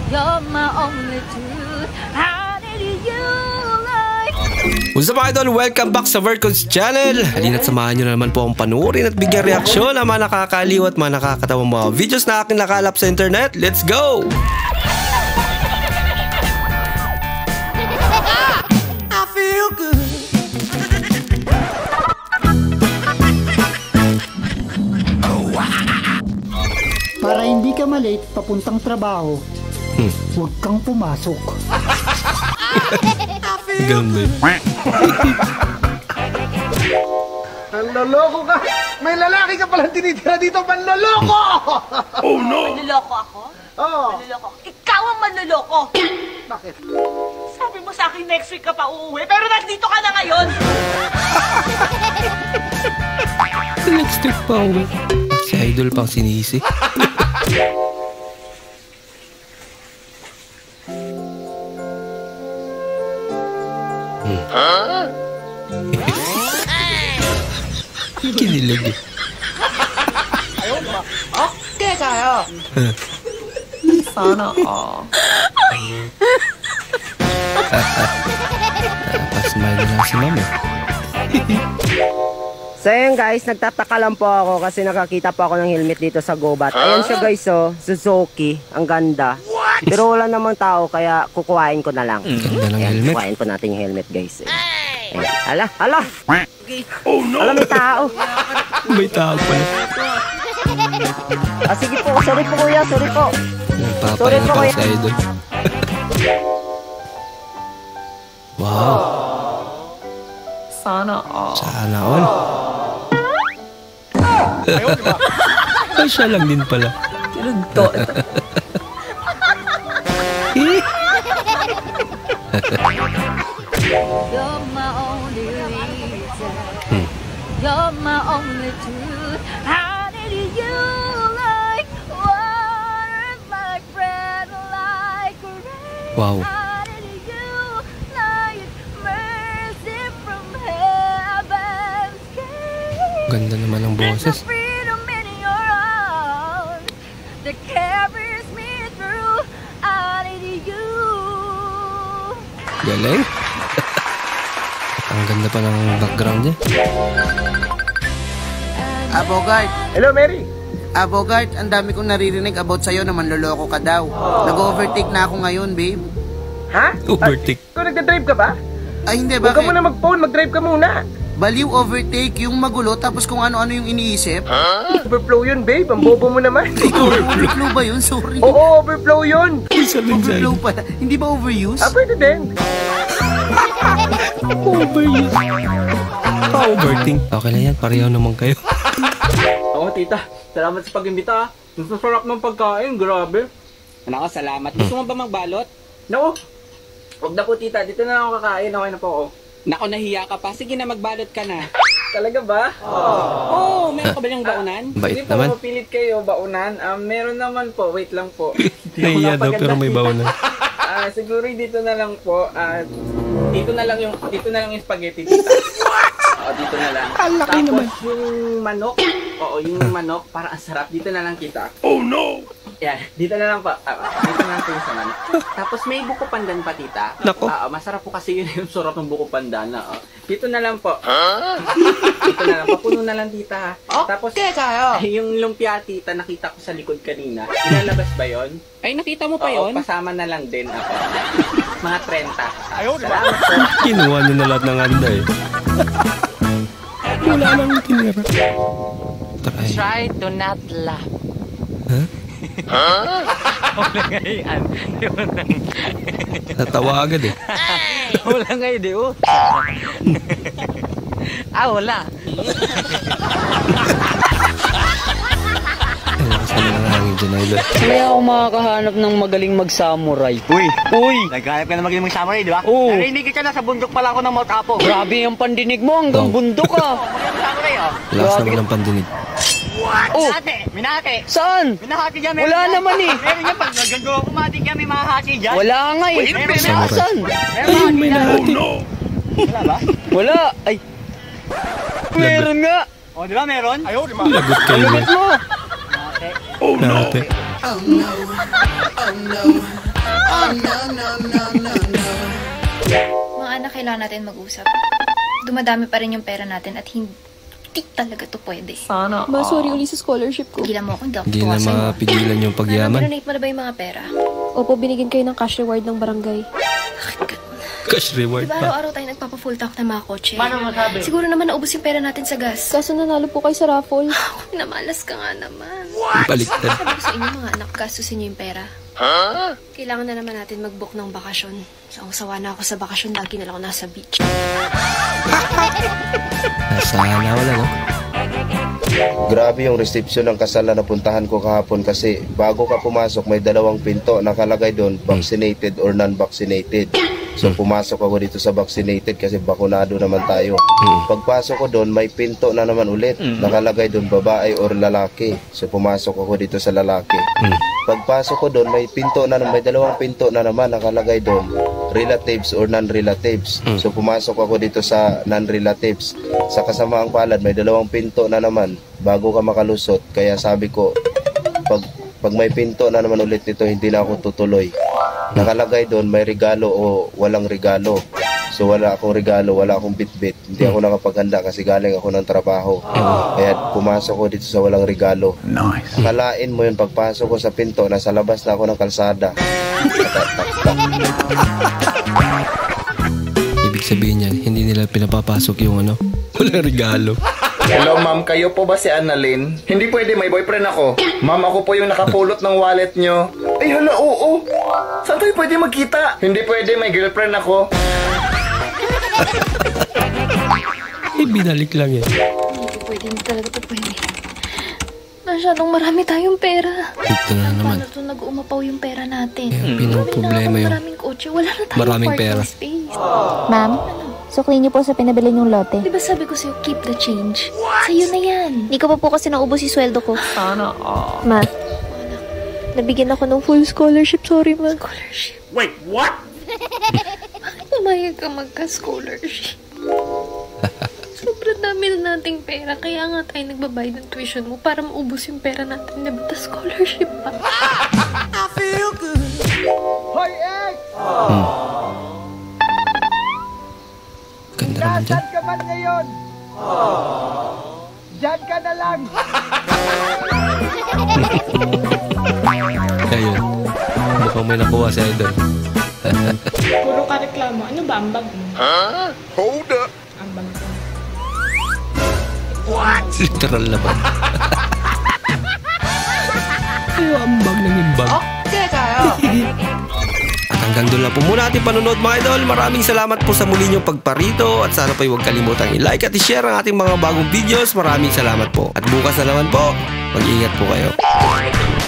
You're my only truth. How did you like? What's up mga idol? Welcome back sa Vercons Channel. Halina't samahan nyo na naman po akong panuorin at bigyan reaksyon ng mga nakakaliw at mga nakakatawang mga videos na aking nakalap sa internet. Let's go! I feel good. Para hindi ka malate papuntang trabaho, huwag kang pumasok. Ganda. Manloloko ka! May lalaki ka palang tinitira dito, manloloko! Oh no! Manluloko ako? Oo. Manluloko? Ikaw ang manluloko! Bakit? Sabi mo sa akin next week ka pa uuwi, pero nandito ka na ngayon! Next week pa uwi. Si idol pang sinisi. Kinilig eh. Okay kayo! Sana all. Pasmile na si mami. So yun guys, nagtataka lang po ako kasi nakakita po ako ng helmet dito sa Gobat. Ayan siya guys, oh, Suzuki, ang ganda. Pero wala namang tao kaya kukuhain ko na lang. Ganda ng Ayan, helmet. kukuhain po natin yung helmet guys. Ayan. Hala! Oh no! Hala, may tao! May tao pala. Sige po, sorry po kuya, sorry po. Nagpapahinga pa si idol. Wow! Sana all. Sana all. Ay, siya lang din pala. Tinunto. You're my only reason. You're my only truth. How did you like water like bread like rain? Wow. How did you like mercy from heaven's gate? Ganda naman ng There's boses. a freedom in your arms that carries me through. I need you. Galing. Ang ganda pa ng background niya. Bogart. Hello, Mary. Bogart, ang dami kong naririnig about sa'yo na manloloko ka daw. Nag-overtake na ako ngayon, babe. Ha? Overtake. Ikaw nagdadrive ka ba? Ay, hindi, Huwag ka bakit? muna mag-phone, mag-drive ka muna. Baliw overtake, yung magulo, tapos kung ano-ano yung iniisip. Overflow yun, babe. Ang bobo mo naman. Overflow ba yun? Sorry. Oo, overflow yun. Overflow pala. Hindi ba overuse? Pwede din. Overuse. Pa-overthink. Okay na yan, pareho naman kayo. Oo, tita. Salamat sa pag-imbita. Ang sarap ng pagkain, grabe. Nako, salamat. Gusto mo ba magbalot? Nako. Huwag na po, tita. Dito na ako kakain. Okay na po ako. Nako, nahiya ka pa. Sige na, magbalot ka na. Talaga ba? Oo. Meron ka ba niyang baunan? Bait Hindi po, naman. mapilit kayo, baunan. Meron naman po. Wait lang po. Nahiya daw pero may baunan. Siguro dito na lang po. Dito na lang yung spaghetti, tita. Oo, dito na lang. Laki naman. Tapos yung manok. Oo, yung manok. Parang ang sarap. Dito na lang kita. Oh no! Yan, dito na lang pa. Dito na lang po yung sa manok. Tapos may buko pandan pa, tita. Nako. Masarap po kasi yun yung sarap ng buko pandan. Dito na lang po. Dito na lang. Papuno na lang, tita. Tapos, yung lumpia, tita, nakita ko sa likod kanina. Ilalabas ba yon? Ay, nakita mo pa yon? Pasama na lang din ako. Mga 30. Salamat po. Kinuha niyo na lahat ng handa eh. Wala nang tinira. Try to not laugh. Wala ngayon. Natawa agad eh. Wala ngayon, di oh. Wala. Ang lakas naman ng hangin dyan, idol. Kaya ako makakahanap ng magaling mag-samurai. Uy! Naghanap ka na magaling mag samurai, di ba? Oo. Narinig kita na sa bundok pala ako ng Mount Apo. Grabe yung pandinig mo hanggang bundok ah. Samurai, oh. Lakas naman ng pandinig. Oh! Minahati! Saan? Minahati dyan, Wala naman eh. Meron yan, pag nagando ako mating kami mahahati dyan. Wala nga eh. Samurai. Saan? Meron May nahati. Wala ba? Wala. Ay. Meron nga. O, di ba meron? Ayaw, di ba? Lagot kayo Lagot eh. mo. Nahati. Oh no, oh no, Mga anak, kailangan natin mag-usap. Dumadami pa rin yung pera natin at hindi talaga to pwede. Sana. Ma, sorry uli sa scholarship ko. Pigilan mo ako, Hindi na mapigilan yung pagyaman. Donate mo na ba yung mga pera? Opo, binigyan kayo ng cash reward ng barangay. Cash reward Diba pa. araw-araw tayo nagpapa-full tank ng mga kotse? Paano masabi? Siguro naman naubos yung pera natin sa gas. Kaso nanalo po kayo sa raffle. Namalas ka nga naman. Baliktad. Sabi ko sa inyo mga anak, gastusin niyo yung pera. Kailangan na naman natin mag-book ng bakasyon. Sawa na ako sa bakasyon, lagi na lang ako nasa beach. Sana wala, no? Grabe yung reception ng kasal na napuntahan ko kahapon kasi bago ka pumasok may dalawang pinto nakalagay doon vaccinated or non-vaccinated. So pumasok ako dito sa vaccinated kasi bakunado naman tayo. Pagpasok ko doon may pinto na naman ulit nakalagay doon babae or lalaki. So pumasok ako dito sa lalaki. Pagpasok ko doon may pinto na may dalawang pinto na naman nakalagay doon relatives or non-relatives. So pumasok ako dito sa non-relatives. Sa kasamaang palad may dalawang pinto na naman bago ka makalusot. Kaya sabi ko pag may pinto na naman ulit nito hindi na ako tutuloy. Nakalagay doon may regalo o walang regalo. So wala akong regalo, wala akong bitbit. Hindi ako nakapaghanda kasi galing ako ng trabaho. Kaya pumasok ko dito sa walang regalo. Nice. Akalain mo yun pagpasok ko sa pinto, nasa labas na ako ng kalsada. Ibig sabihin yan, hindi nila pinapapasok yung ano, walang regalo. Hello ma'am, kayo po ba si Annalyn? Hindi pwede, may boyfriend ako. Ma'am, ako po yung nakapulot ng wallet nyo. Ay hala, oo. Saan tayo pwede magkita? Hindi pwede, may girlfriend ako. Binalik lang yan. Hindi talaga to pwede. Masyadong marami tayong pera. Ito na naman. Paano to nag-uumapaw yung pera natin? Problema yung maraming kotse, wala na tayong maraming parking pera. space. Ma'am, sukli niyo po sa pinabili niyong lote. Di ba sabi ko sa'yo, keep the change? Sa'yo na yan. Hindi ko pa po kasi naubos yung sweldo ko. Sana. Ma, nabigyan ako ng full scholarship. Sorry, ma. Scholarship? Wait, what? Bakit pumayag ka magka-scholarship? Sobrang dami na nating pera, kaya nga tayo nagbabayad ng tuition mo para maubos yung pera natin. Diba? Ta scholarship pa. I feel good. Hoy, Ek! Ganda naman dyan. Nasaan ka man ngayon? Diyan ka na lang. Ayun. Mukhang may nakuha si Idol. Puro ka reklamo. Ano ba ang bag mo? Huh? Hold up. Ang bag mo. What? Literal na ba? Ayaw ang bag ng imbag. Okay tayo. At hanggang doon lang po muna ating panonood mga idol. Maraming salamat po sa muli niyong pagparito. At sana po huwag kalimutang i-like at i-share ang ating mga bagong videos. Maraming salamat po. At bukas na naman po, mag-ingat po kayo.